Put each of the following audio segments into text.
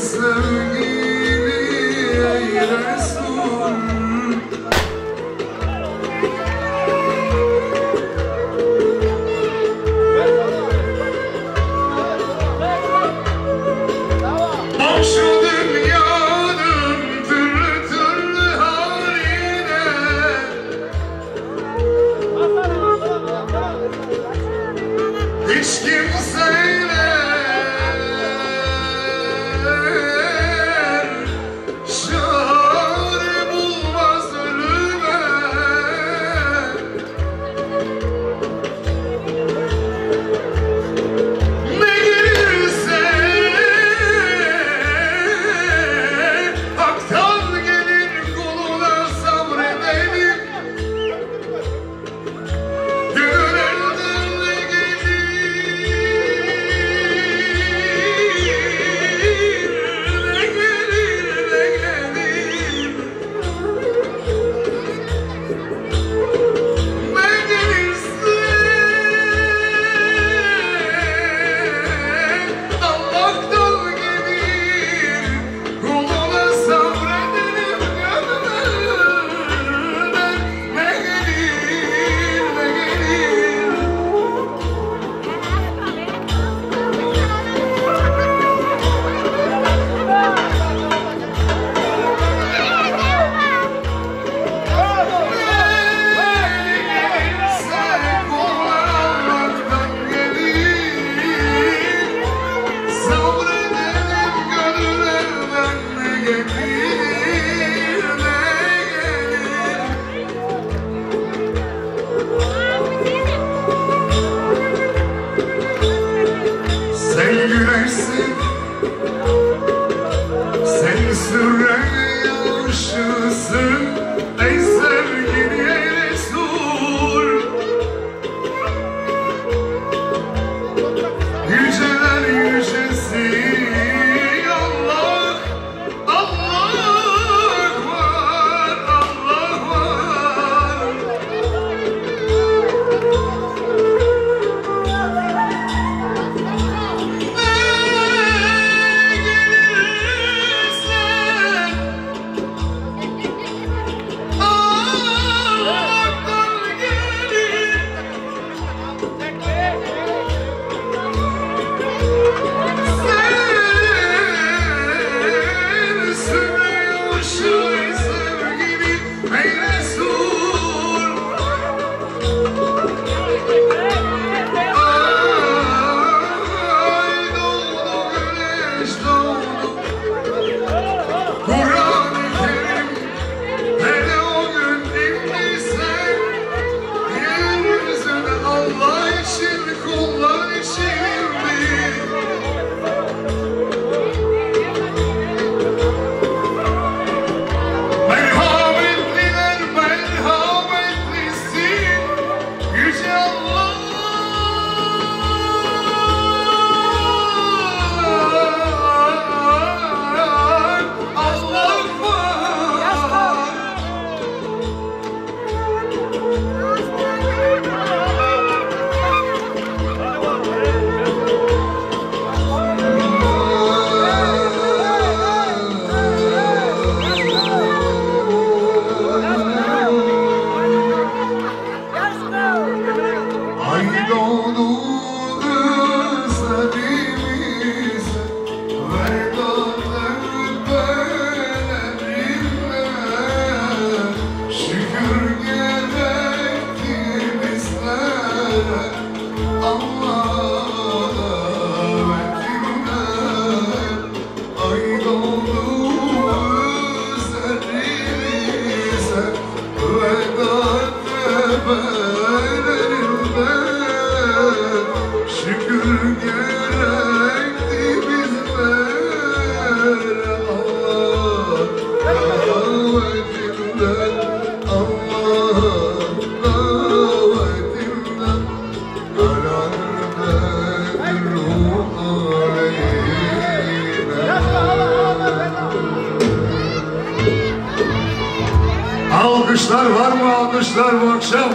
Alkışlar var mı? Alkışlar bu akşam.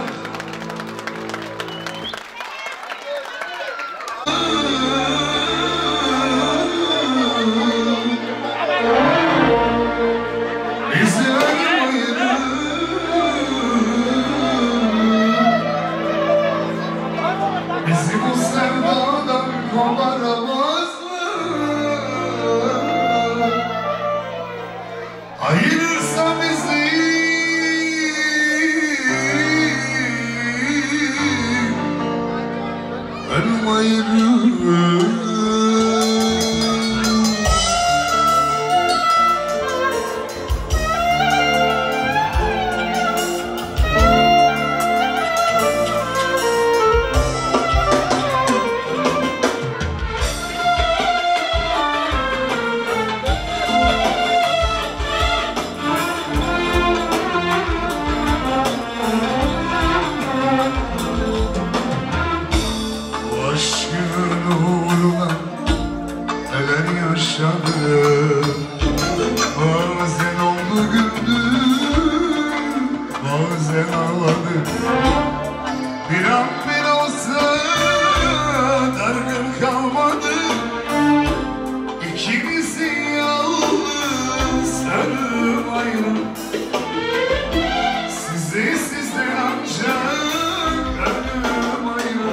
Bazen oldu güldüm, bazen ağladım. Bir an bile olsa dargın kalmadı. İkimizin yalnız sarıp ayrı. Sizi sizden ancak ölüm ayrı.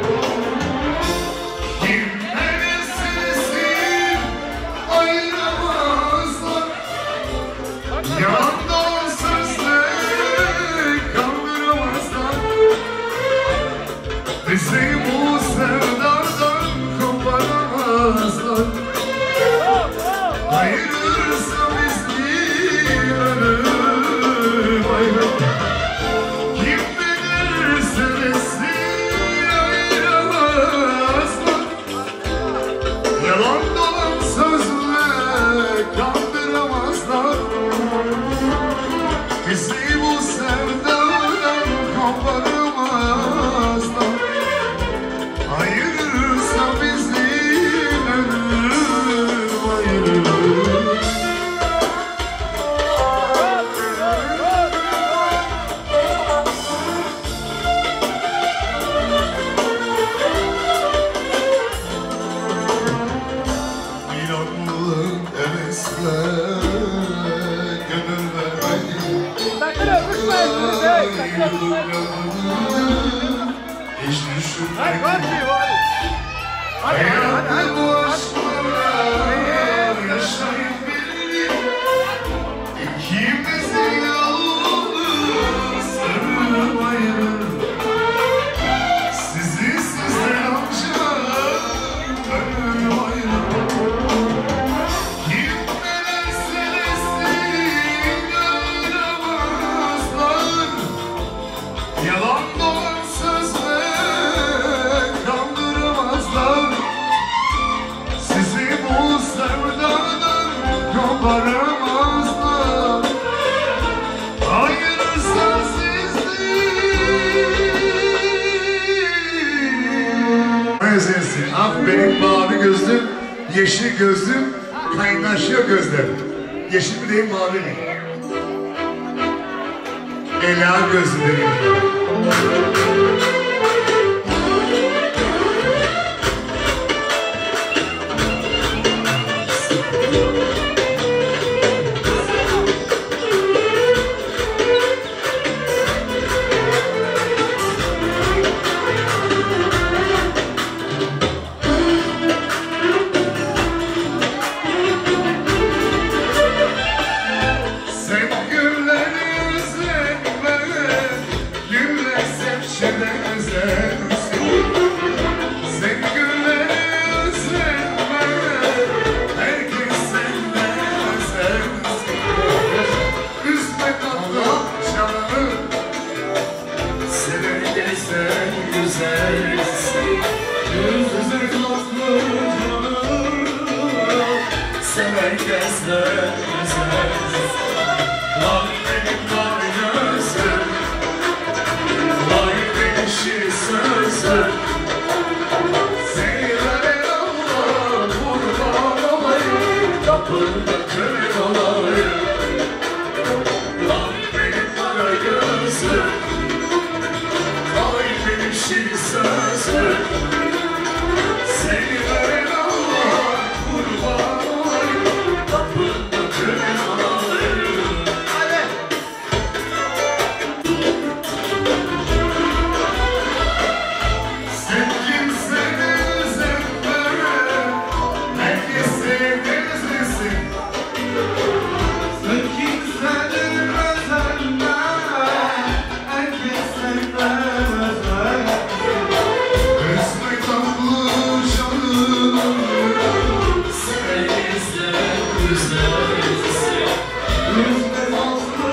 Kim neresiniz ayıramazlar. Yalan dolan sözle kandıramazlar. Bizi bu sevdadan koparamazlar. Ayırırsa bizi ölüm ayrı. Kim bilirse desin ayıramazlar. Yalan dolan sözle kandıramazlar. Bizi bu sevdadan koparamazlar. Ayırırsa bizi ölüm ayrı. Bir anlığın hevesle gönül vermedi. Ayrılık yanını hiç düşünmedim. Hayatı bu aşkla yaşayıp bildim. İkimizin yalnız sarıp ayrı. Sizi sizden ancak ölüm ayrı. Kim nelerse desin ayıramazlar. Yalan dolan sözle kandıramazlar. Sizi bu sevdadan koparamazlar. Ayırırsa sizi Sensin, ah benim mavi gözlüm, yeşil gözlüm, kaynaşıyor gözlerim. Yeşil mi değil, mavi mi? Ela gözlerim. Sen gülleri üzerime, güller sevşeden üzersin. Sen gülleri üzerime, herkes senden üzersin. Üzme tatlı canımı, severken sen güzelsin. Üzme tatlı canımı, severken sen güzelsin. Vay benim mavi gözlüm, vay benim şiir sözlüm. Seni veren Allah kurban olayım, kapında kör olayım. Vay benim mavi gözlüm, vay benim şiir sözlüm. Seni veren Allah kurban olayım, kapında kör olayım. Sen kimseni üzerme, herkes sevgilisisin. Sen kimseni üzerme, herkes sevgilisisin. Üzme tatlı canım, severken sen güzelsin. Üzme tatlı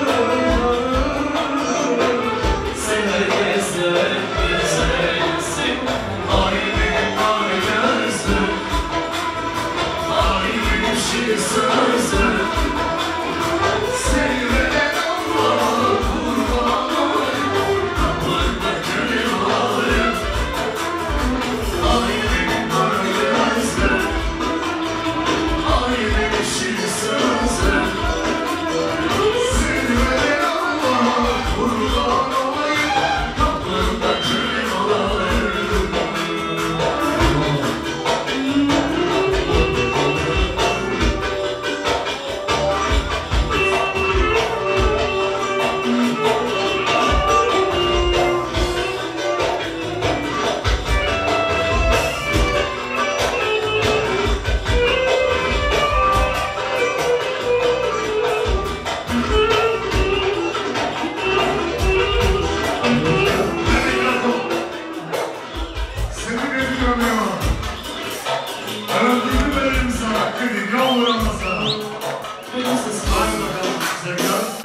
canım, severken sen güzelsin. Ay benim mavi gözlüm, ay benim şiir sözlüm. Seni veren Allah kurban olayım, kapında kör olayım. Ay benim mavi gözlüm, ay olur olmasa. Hadi bakalım sevgiler.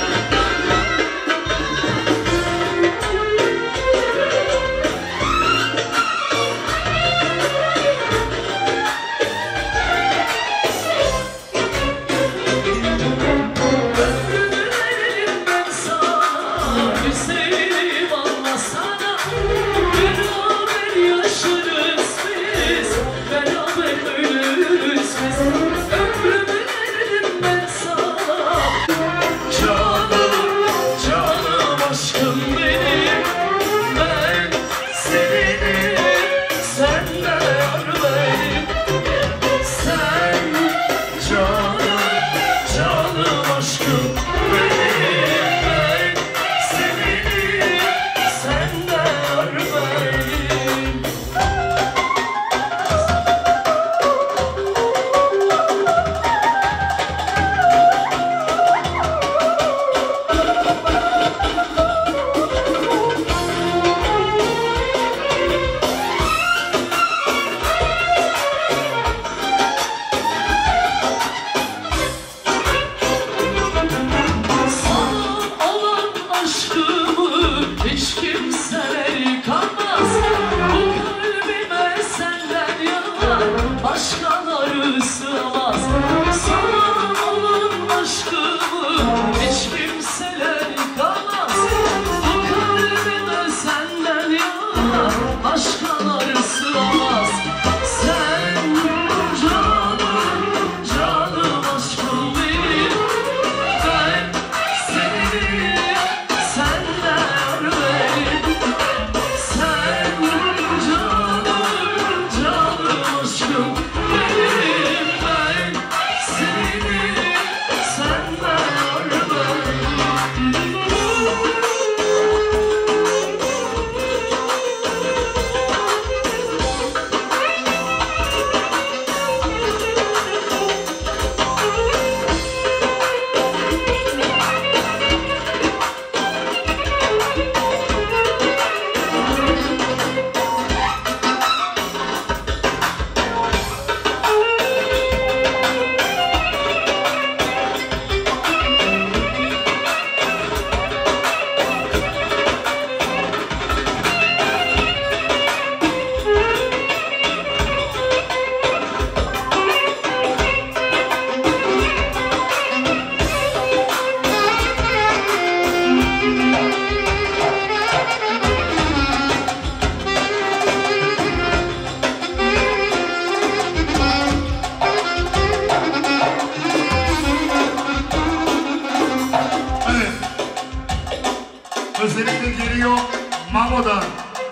Özellikle geliyor Mamo'dan,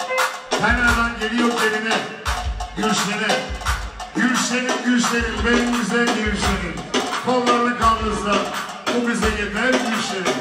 Penra'dan geliyor geline, Gülşen'e. Gülşen'in, benim güzel Gülşen'in. Kollarını kaldırsa bu bize yeter Gülşen'in.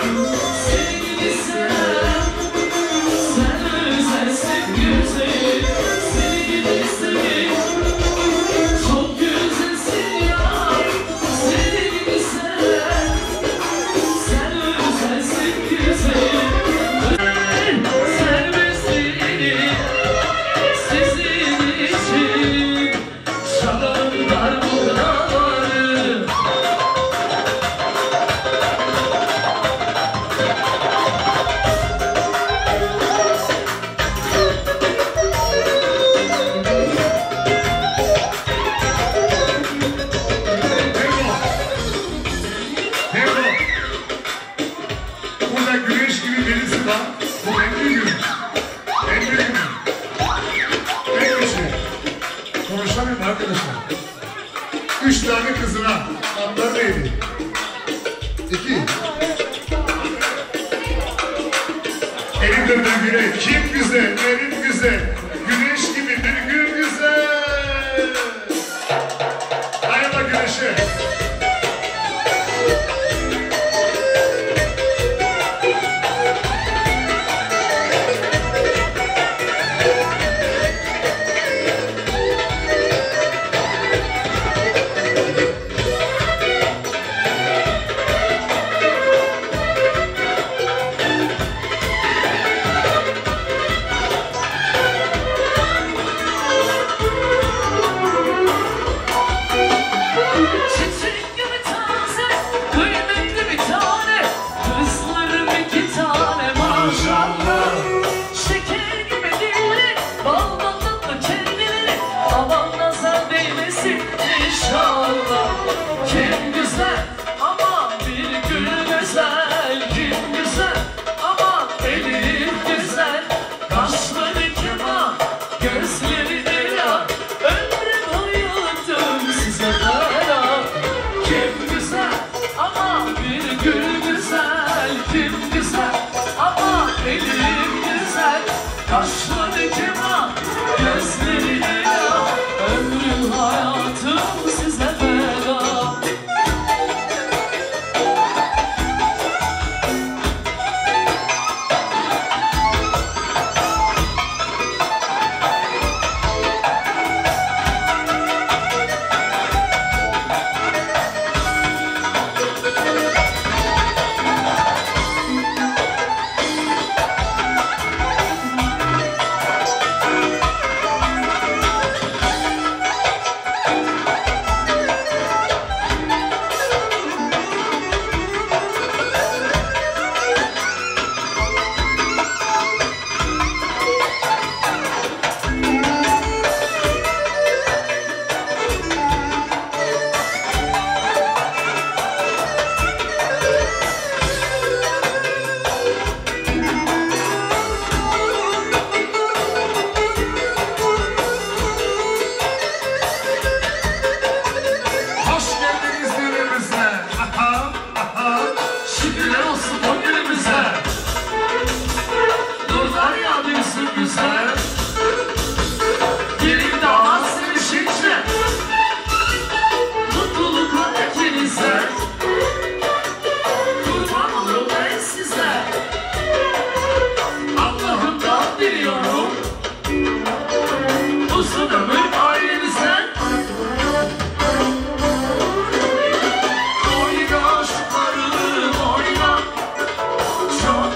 Arkadaşlar, 3 tane kızına adları neydi? 2 Elimde bir güne kim güzel, elim güzel, güneş gibi bir gün güzel. Ayağına güneşe. Kaşları keman, gözleri ela, ömrüm hayatım size feda. Show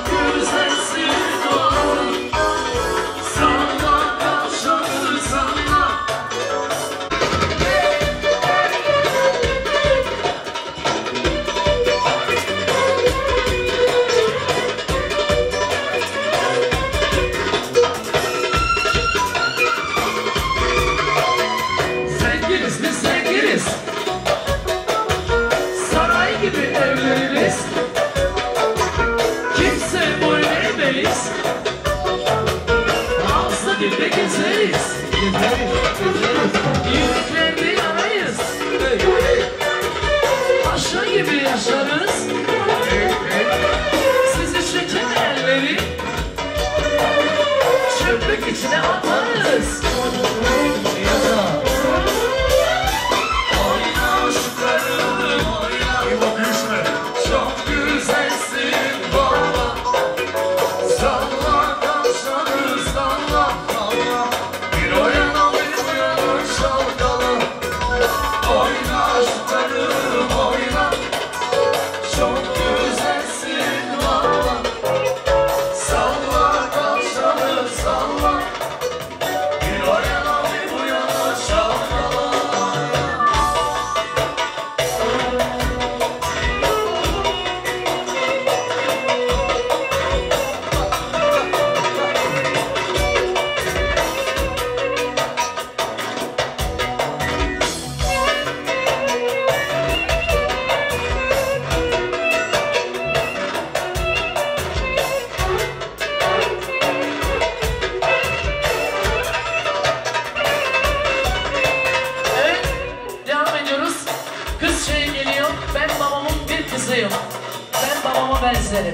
güzelim.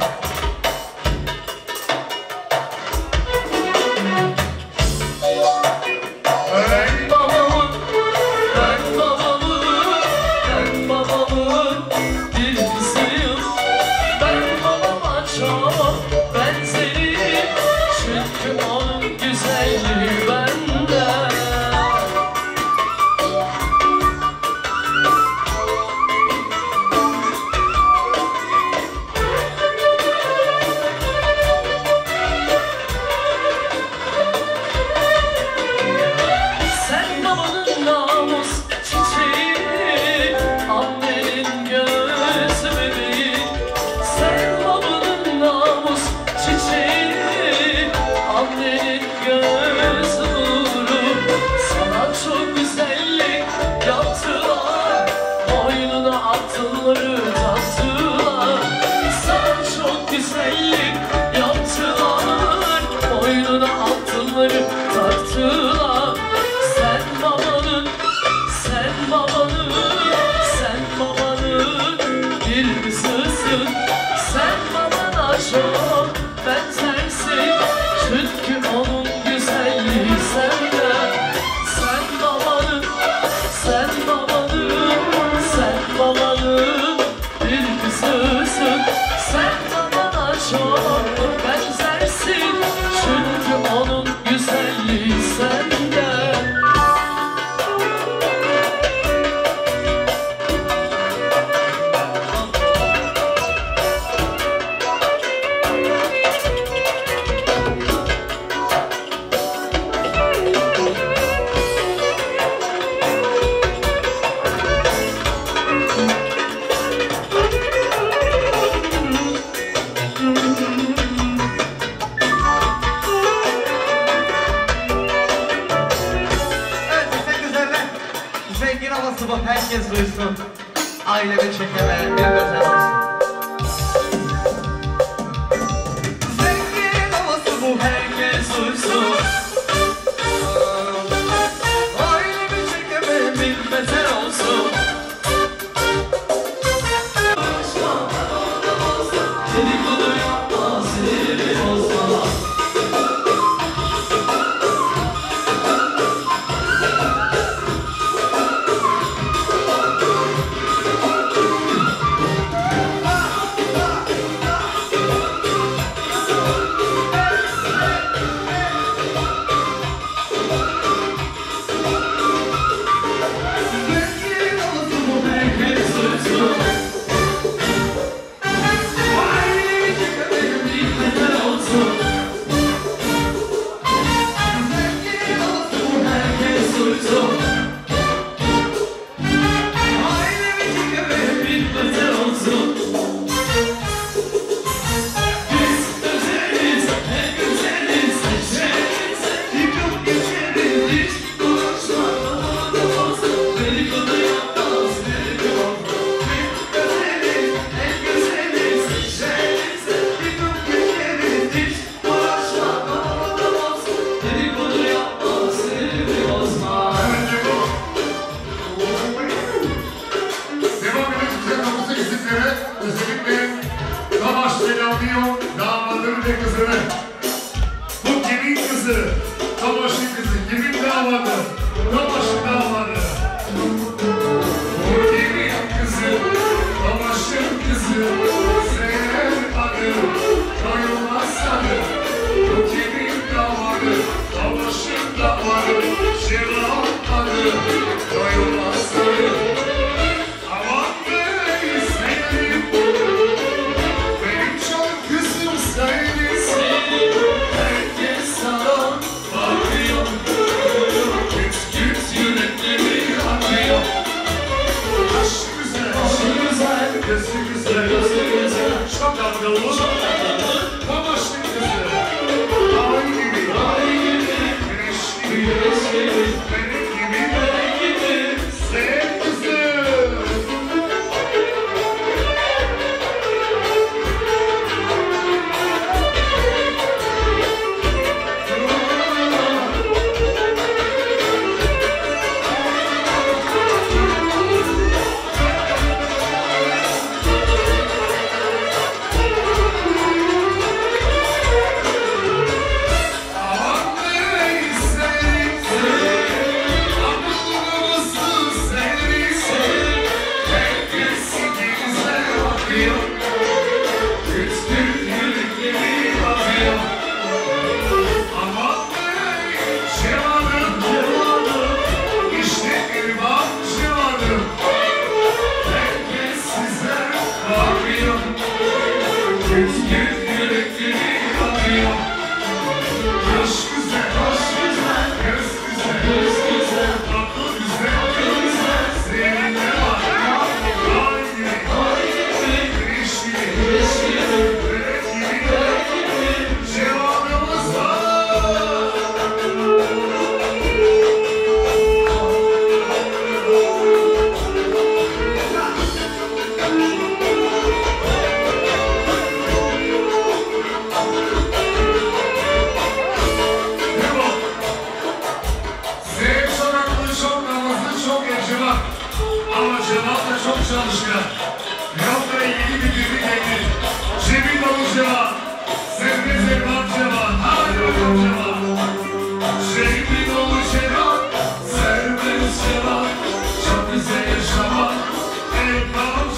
Ben babamın bir kızıyım. Ben babama çok benzerim. Çünkü onun güzelliği bende. Sen babanın namus çiçeği, annenin göz bebeği. Sen babanın namus çiçeği, annenin göz nuru. Sana çok güzellik yaptılar, boynuna altınları taktılar. Sana çok güzellik yaptılar, boynuna altınları taktılar. Sen babanın bir kızısın. Sen babana çok benzersin. Çünkü onun güzelliği sende. Sen babanın bir kızısın. Sen babana çok benzersin. Çünkü onun güzelliği sende. Evet işte güzeller. Zengin havası bu, herkes duysun. Ailemi çekemeyen bir özel olsun. Zengin havası bu, herkes duysun. Ailemi çekemeyen bir beter olsun. Dedikodu yapma, sinirli bozma. Zengin havası bu, herkes duysun. Ailemi çekemeyen bir beter olsun. Zengin havası bu, herkes duysun. Ailemi çekemeyen bir beter olsun. Biz özeliz, en güzeliz, seçeriz, yıkıp geçeriz, hiç konuşmadan olsun. Dedikodu yapmaz, sinirli olma. Biz özeliz, en güzeliz, seçeriz, yıkıp geçeriz, hiç konuşmadan olsun. Dedikodu yapmaz, sinirli bozma. Devam edelim güzel kapısı isimlere, özellikle Kavaş Selamıyor, damadını ve kızını. Bu kimin kızı? Kavaş'ın kızı. Kimin damadı? Kavaş'ın damadı. Bu kimin kızı? Kavaş'ın kızı. Zeynep adı, doyulmaz adı. Bu kimin damadı? Kavaş'ın damadı. Şiran adı, doyulmaz adı. Aman bey sevdim, benim çok kızım sevdim. Herkes sana bakıyor. Güç güç yürekleri akıyor. Aşk güzel, gözü güzel, çok akıllı, kamaşlı kızı. Ay gibi, güneş gibi, benim gibi, sev kızım. Küskünlükleri bakıyor. Aman bey cevanım, işte bir bak cevanım. Herkes size bakıyor. Küskünlükleri bakıyor. Hoş güzel, hoş güzel, göz güzel, göz güzel, akıl güzel, akıl güzel, seninle var. Haydi, haydi, ilişki, börek gibi, cevanımız var. Ama Cevat da çok çalışkan. Yolda yeni bir düğün geldi. Cebin dolu Cevat. Sevme Cevat Cevat. Hadi bakalım Cevat. Cebin dolu Cevat. Sevme Cevat. Çok güzel yaşamak. El bağım.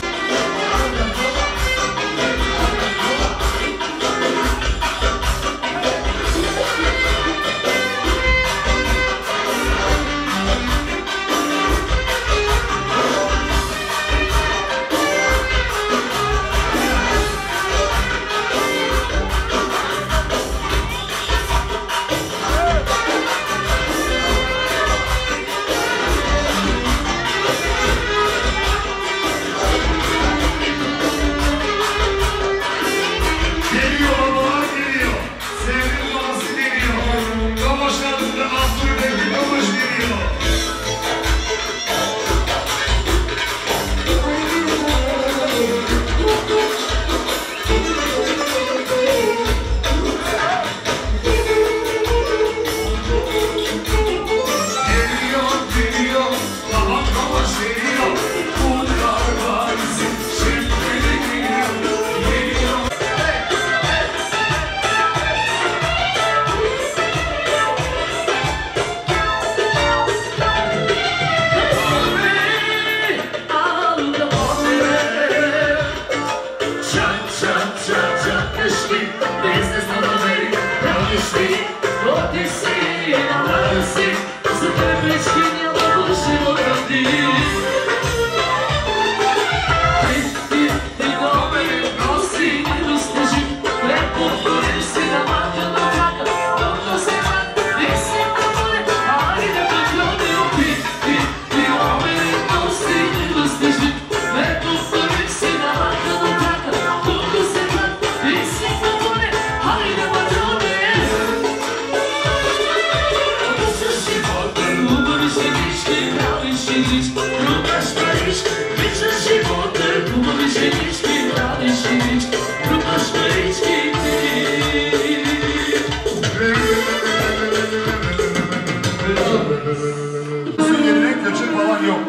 Yerine köçek falan yok.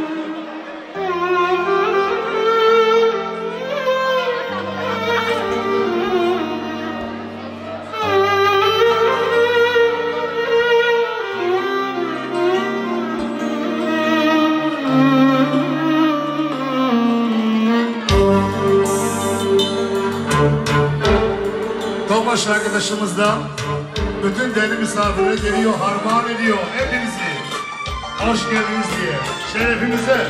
Topaş arkadaşımız da bütün değerli misafirleri geliyor, harman ediyor hepinizi. Hoş geldiniz diye, şerefimize.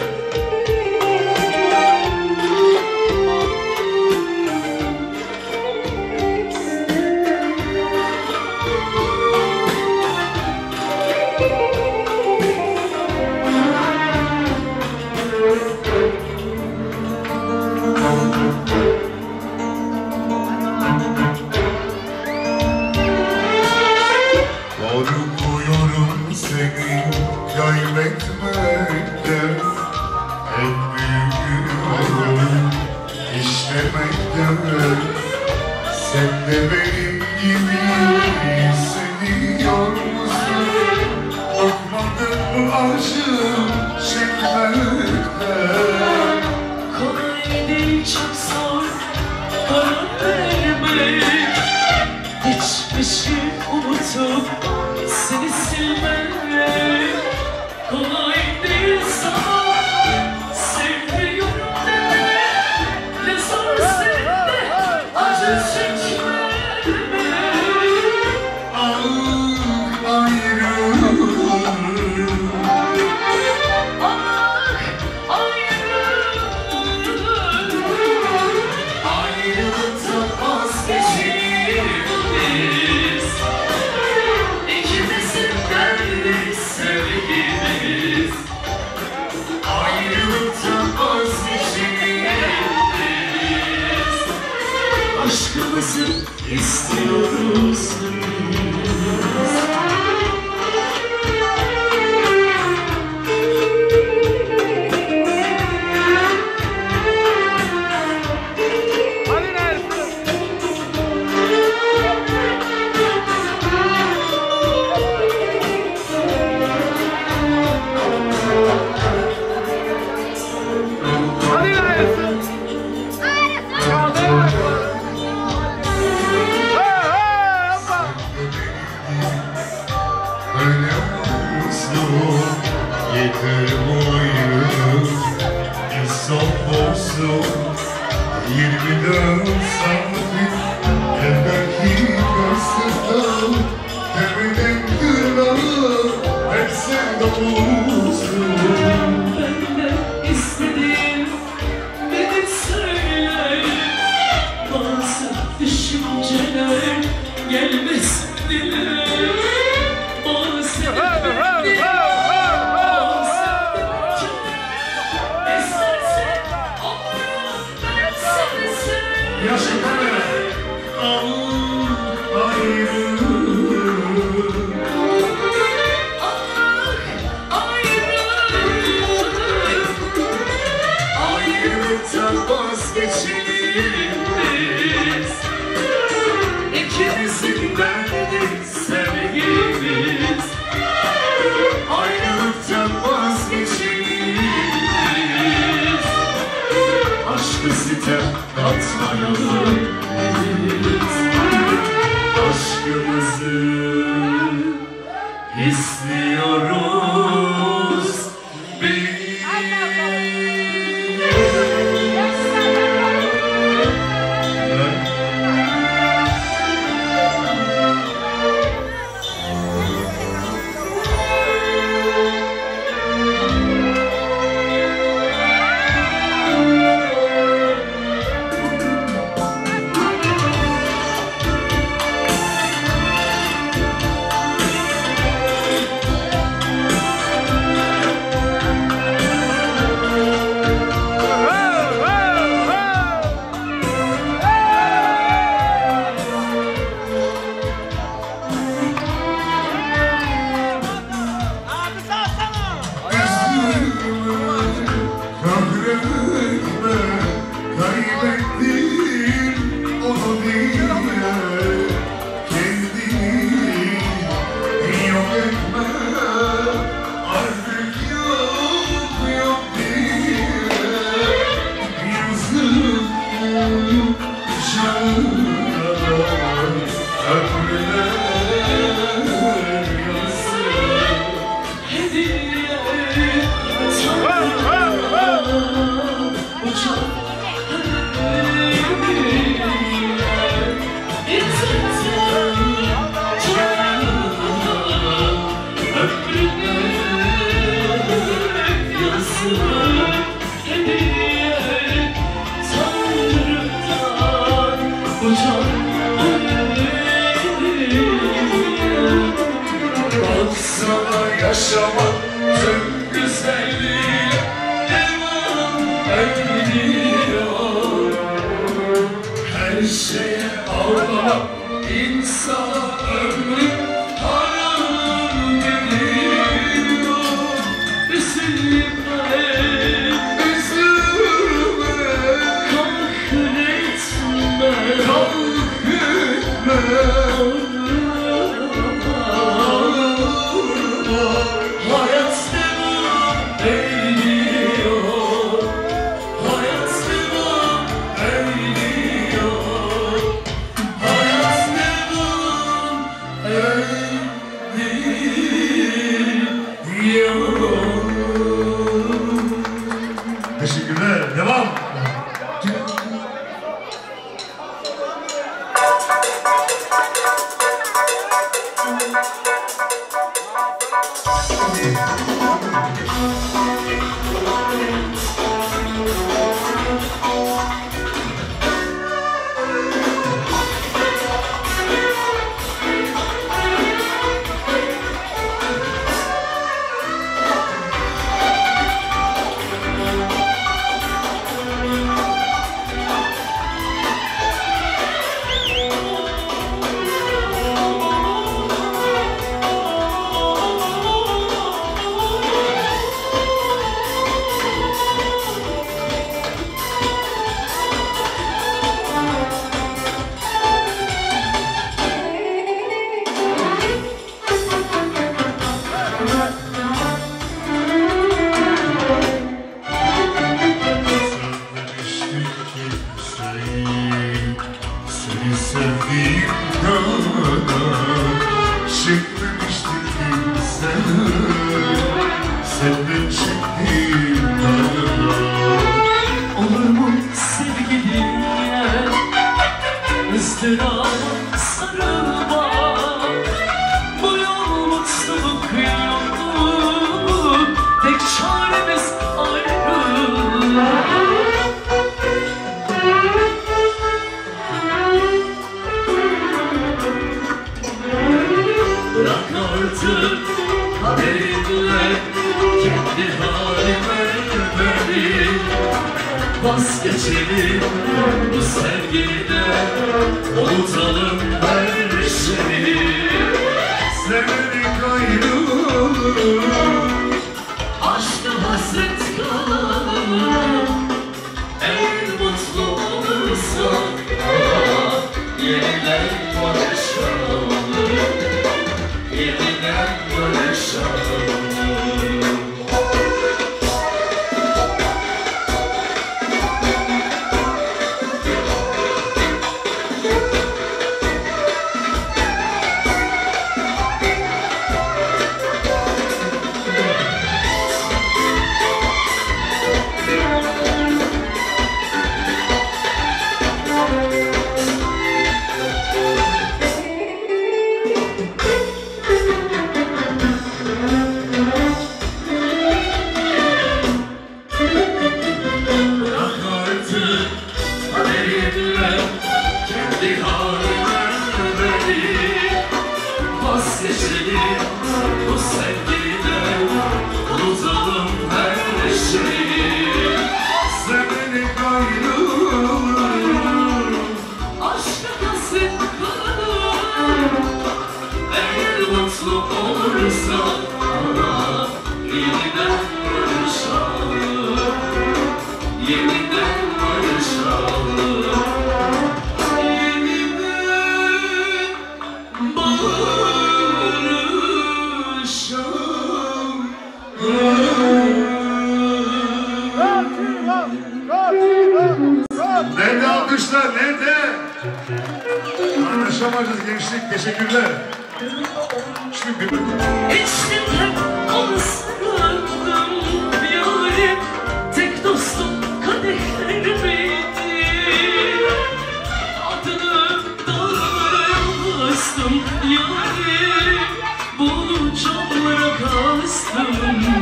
Korkuyorum seni kaybetmekten, en büyük işlemekten. Sen de benim gibi seviyor musun? Korkmadın mı aşığım çekmekten? Kolay değil, çok zor karar vermek. Geçmişi unutup seni silmek kolay değil sana. Sevmiyorum demek ne zor sende acı kalsın istiyoruz. Teşekkürler. Devam. Seni sevdiğim kadar çekmemiştim kimse. Senden çektiğim kadar. Olur mu sevgilim ızdırap sarılma. Bu yol mutluluk yolu, tek çaremiz ayrılık. Bırak artık kaderimle kendi halime beni. Vazgeçelim bu sevgiden, unutalım her şeyi. Severek ayrılık, Aşkı hasret kalalım. En mutlu olursak yeniden barışalım. Yeniden barışalım. Vazgeçelim bu sevgiden, unutalım her şeyi. severek ayrılık, Aşka hasret kalalım. Eğer mutlu olursak yeniden barışalım. Yeniden barışalım. Nerede alkışlar, nerede? Anlaşamayacağız gençlik, teşekkürler. Şimdi İçtim hep onu sarıldım. Yarim tek dostum kadehlerimeydi. Adını dağlara yazdım. Yarim bu camlara kastım.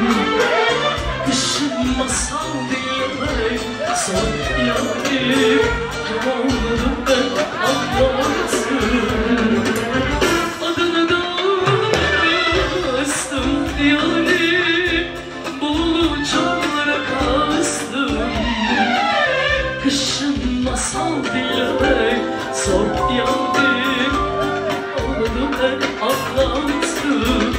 Kışın masal dinlemek zor yarim. Yamanladım ben anlattım. Adını dağlara kastım. Yarim bu camlara kastım. Kışın masal dinlemek zor yarim. Yamanladım ben anlattım.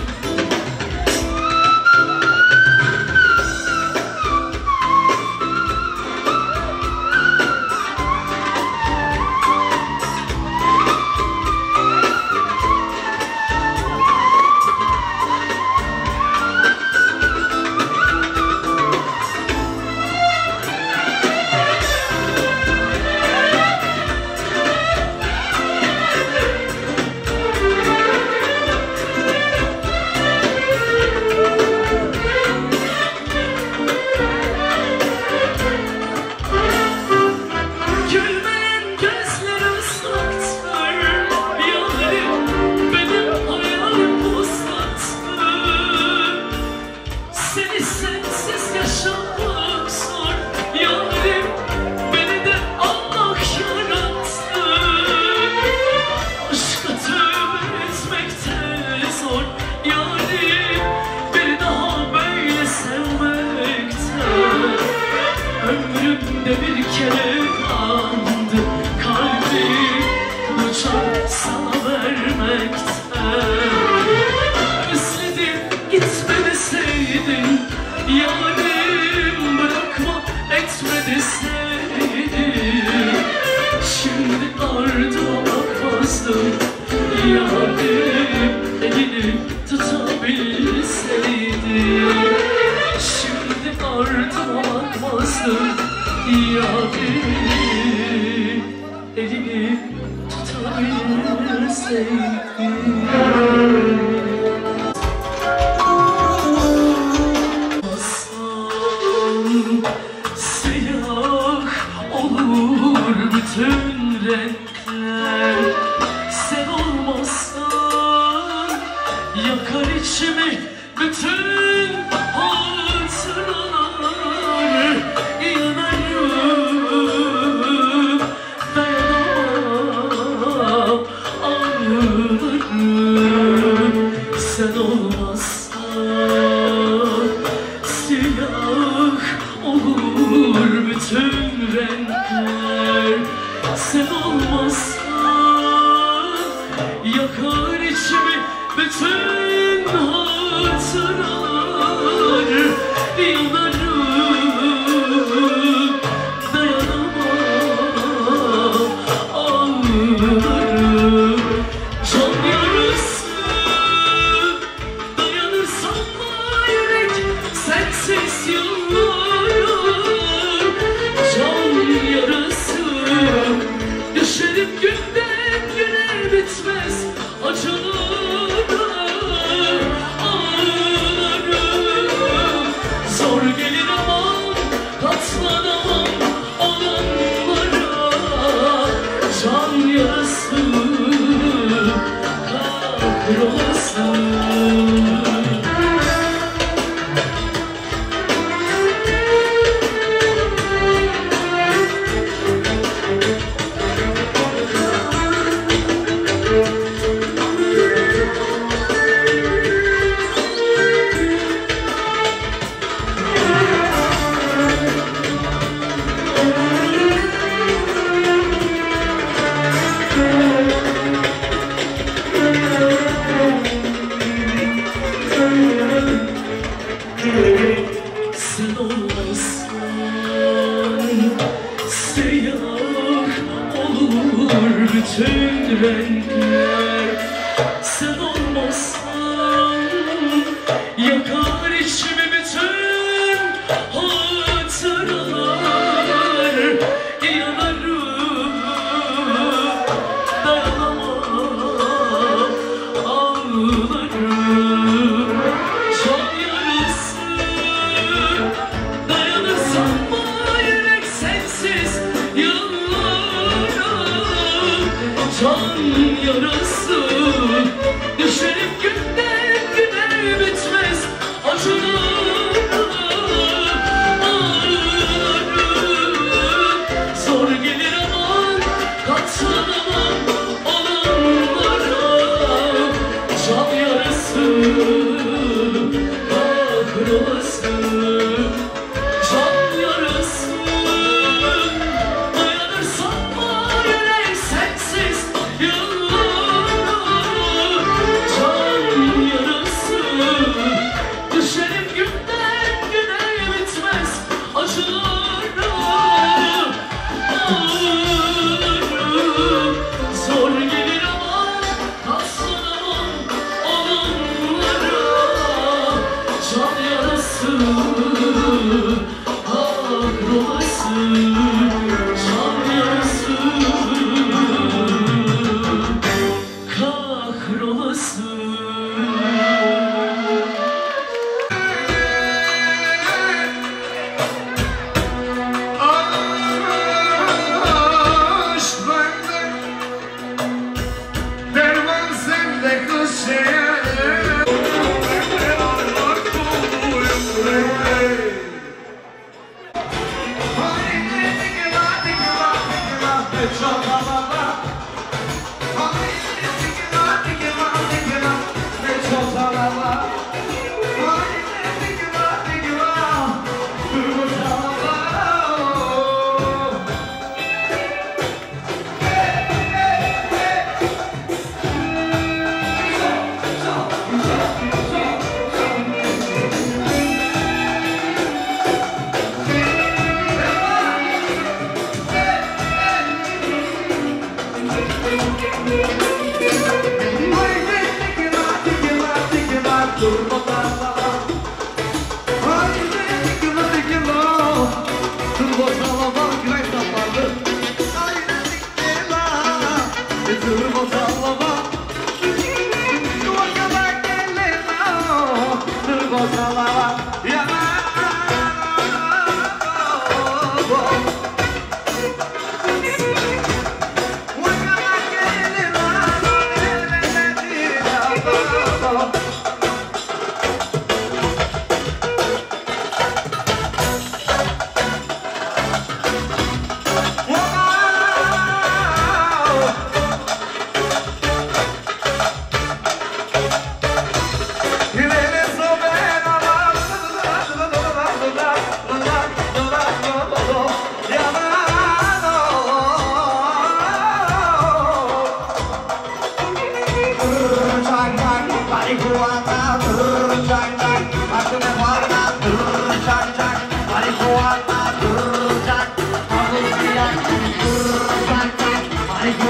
Elini sevdim. Siyah olur bütün renkler, sen olmazsan yakar içimi bütün hatıralar. Yanarım, dayanamam, ağlarım, sen olmazsan siyah olur bütün renkler, sen olmazsan yakar içimi bütün hatıralar. Yanarım, dayanamam, ağlarım, can yarısı dayanırsam yürek sensiz yıllar. Can yarası düşerim günden güne bitmez acılara. Ağlarım, zor gelir aman katlanamam olanlara. Can yarası kahrolasın. Sen olmazsan siyah olur bütün renkler, sen olmazsan yakar içimi bütün hatıralar. Yanarım, dayanamam, ağlarım, can yarısı dayanırsam yürek sensiz yıllara. Can yarası düşerim günden güne bitmez acılara. Ağlarım, zor gelir aman katlanamam olanlara. Can yarası kahrolasın. Can yarası dayanırsam yürek sensiz yıllara. Can yarası düşerim günden güne bitmez acılara. Ağlarım, zor gelir aman katlanamam olanlara. Can yarası kahrolasın. Can yarası kahrolasın. Aşk bende, derman sende kız şeye. Turbo sallama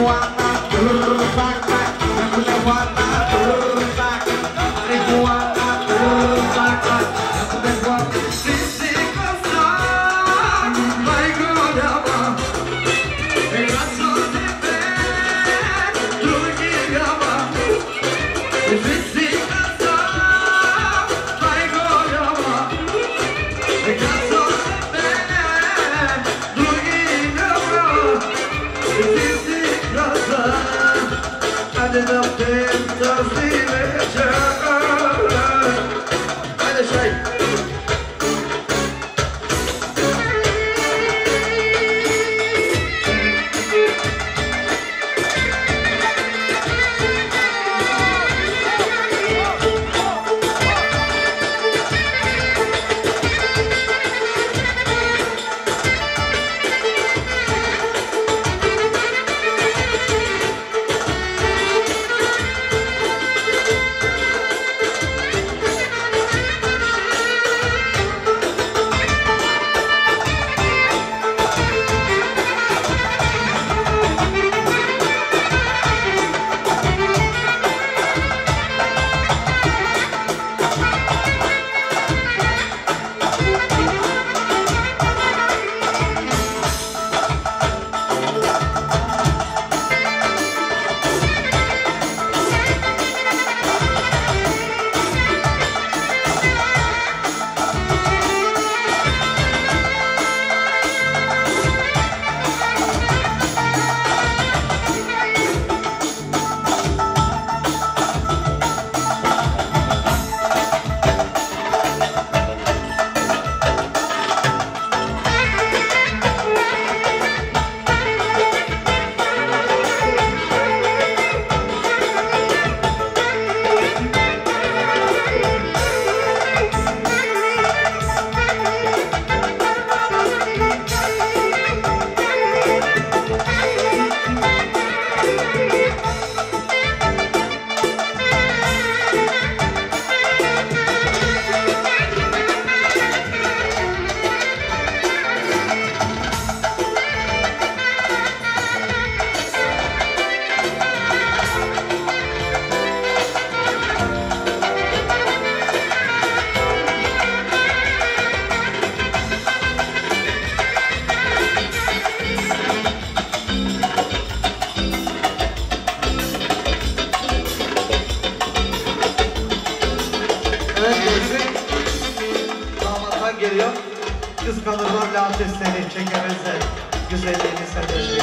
Geliyor. Kıskanırlar latesleri çekemezler. Güzelliğini senden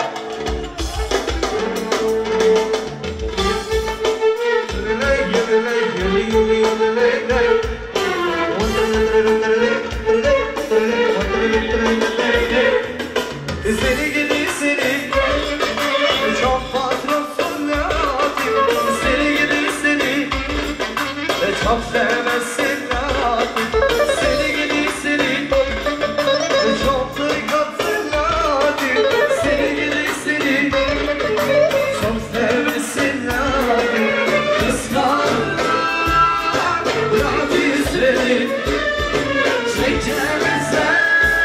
seni gidi seni çok patronsun latif. Seni gidi seni çok sevmezsin latif. Seni gidi seni çok tıkatsın latif. Seni gidi seni çok sevmezsin latif. Kıskanırlar latif seni çekemezler.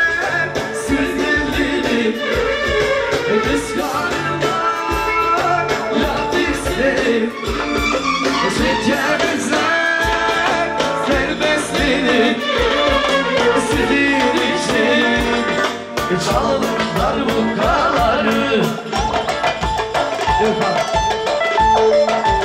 Kıskanırlar latifleri çekemezler. Serbestliğini istediğin için çalırlar bu kaları.